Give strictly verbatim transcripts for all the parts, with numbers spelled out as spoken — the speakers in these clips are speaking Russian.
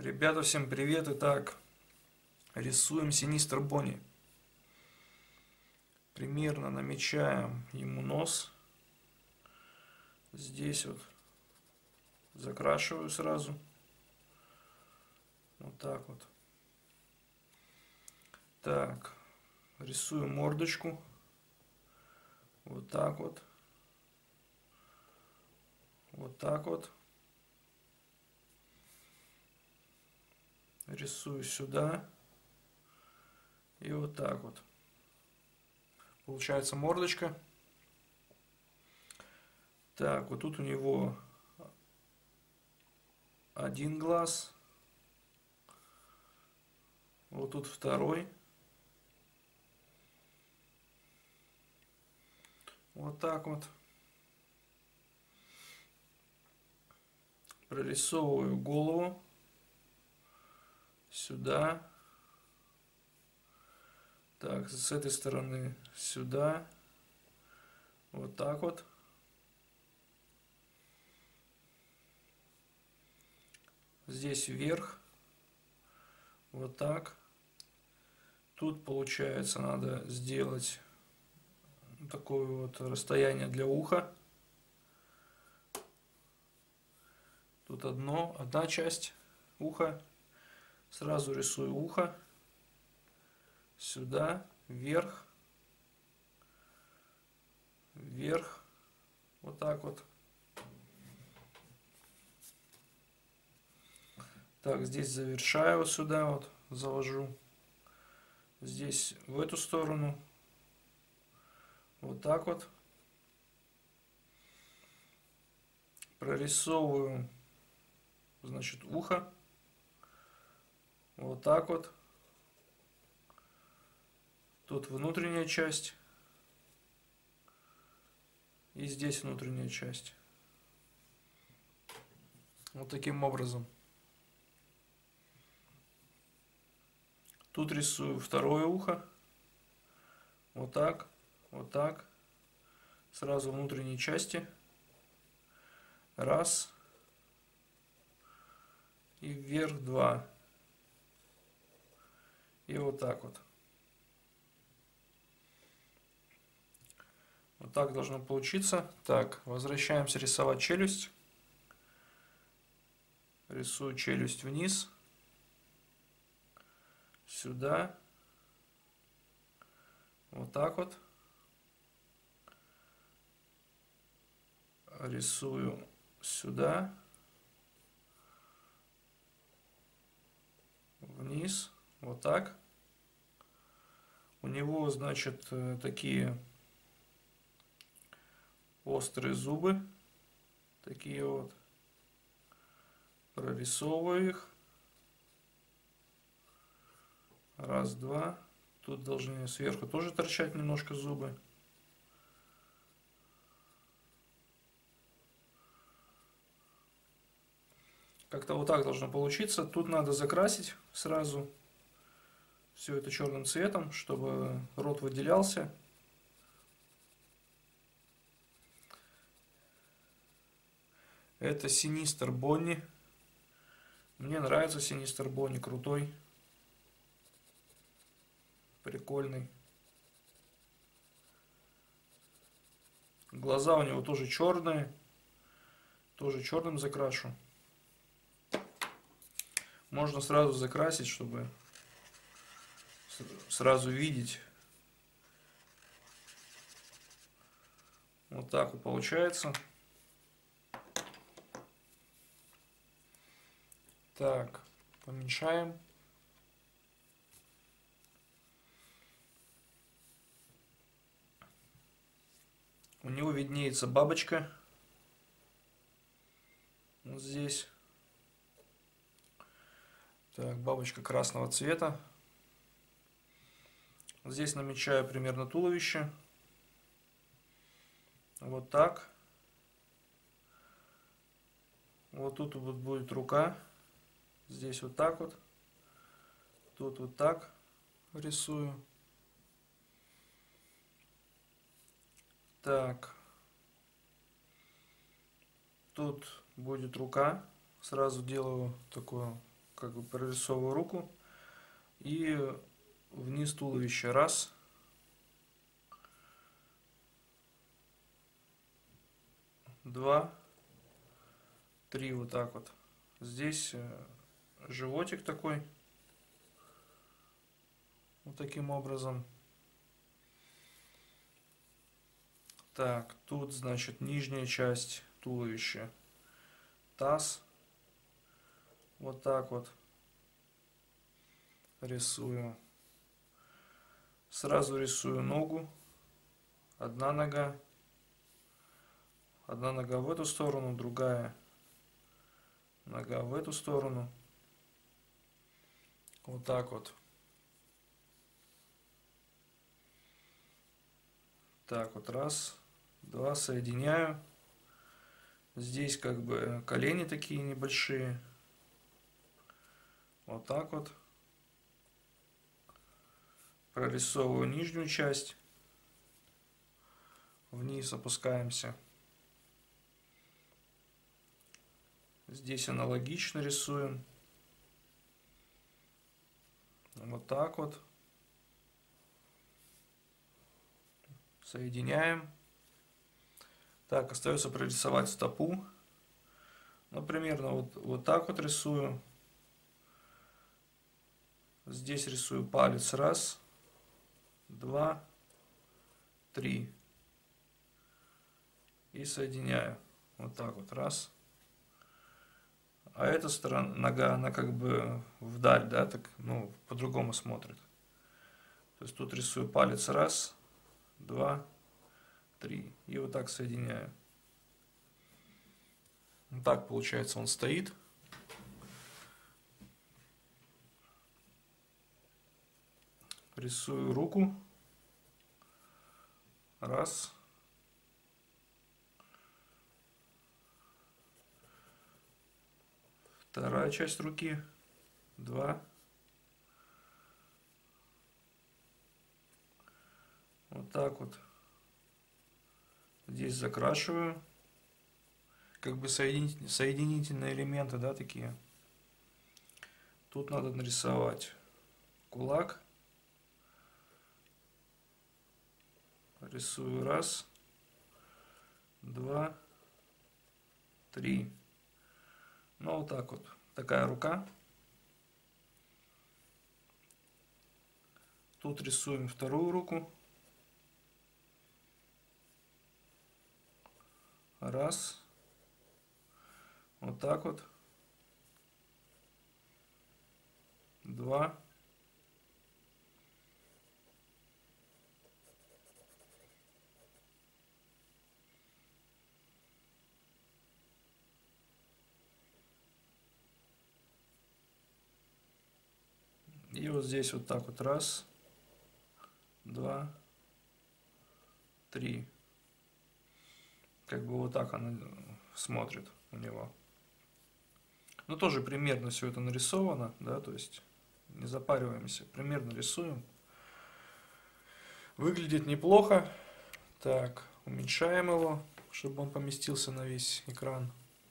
Ребята, всем привет! Итак, рисуем Синистер Бонни. Примерно намечаем ему нос. Здесь вот закрашиваю сразу. Вот так вот. Так, рисую мордочку. Вот так вот. Вот так вот. Рисую сюда. И вот так вот. Получается мордочка. Так, вот тут у него один глаз. Вот тут второй. Вот так вот. Прорисовываю голову. Сюда. Так, с этой стороны сюда. Вот так вот. Здесь вверх. Вот так. Тут, получается, надо сделать такое вот расстояние для уха. Тут одно, одна часть уха. Сразу рисую ухо. Сюда, вверх. Вверх. Вот так вот. Так, здесь завершаю сюда, вот, завожу. Здесь в эту сторону. Вот так вот. Прорисовываю, значит, ухо. Вот так вот. Тут внутренняя часть. И здесь внутренняя часть. Вот таким образом. Тут рисую второе ухо. Вот так. Вот так. Сразу внутренней части. Раз. И вверх два. И вот так вот. Вот так должно получиться. Так, возвращаемся рисовать челюсть. Рисую челюсть вниз. Сюда. Вот так вот. Рисую сюда. Вниз. Вот так. У него, значит, такие острые зубы. Такие вот. Прорисовываю их. Раз, два. Тут должны сверху тоже торчать немножко зубы. Как-то вот так должно получиться. Тут надо закрасить сразу все это черным цветом, чтобы рот выделялся. Это Синистер Бонни. Мне нравится Синистер Бонни, крутой. Прикольный. Глаза у него тоже черные. Тоже черным закрашу. Можно сразу закрасить, чтобы сразу видеть. Вот так вот получается. Так, поменьшаем. У него виднеется бабочка. Вот здесь. Так, бабочка красного цвета. Здесь намечаю примерно туловище. Вот так. Вот тут вот будет рука. Здесь вот так вот. Тут вот так рисую. Так. Тут будет рука. Сразу делаю такую как бы прорисовываю руку и вниз туловища. Раз. Два. Три. Вот так вот. Здесь животик такой. Вот таким образом. Так, тут, значит, нижняя часть туловища. Таз. Вот так вот рисую. Сразу рисую ногу. Одна нога. Одна нога в эту сторону, другая нога в эту сторону. Вот так вот. Так вот, раз, два, соединяю. Здесь как бы колени такие небольшие. Вот так вот. Прорисовываю нижнюю часть. Вниз опускаемся. Здесь аналогично рисуем. Вот так вот. Соединяем. Так, остается прорисовать стопу. Ну, примерно вот, вот так вот рисую. Здесь рисую палец. Раз, два, три. И соединяю. Вот так вот. Раз. А эта сторона, нога, она как бы вдаль, да, так, ну, по-другому смотрит. То есть тут рисую палец. Раз, два, три. И вот так соединяю. Вот так, получается, он стоит. Рисую руку. Раз. Вторая часть руки. Два. Вот так вот. Здесь закрашиваю. Как бы соединительные, соединительные элементы, да, такие. Тут надо нарисовать кулак. Рисую раз, два, три. Ну, вот так вот. Такая рука. Тут рисуем вторую руку. Раз. Вот так вот. Два. И вот здесь вот так вот. Раз, два, три. Как бы вот так она смотрит у него. Ну, тоже примерно все это нарисовано, да, то есть не запариваемся, примерно рисуем. Выглядит неплохо. Так, уменьшаем его, чтобы он поместился на весь экран.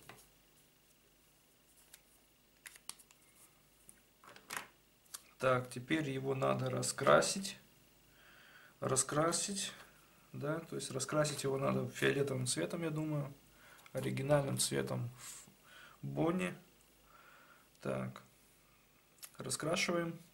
Так, теперь его надо раскрасить. Раскрасить, да, то есть раскрасить его надо фиолетовым цветом, я думаю, оригинальным цветом в Бонни. Так, раскрашиваем.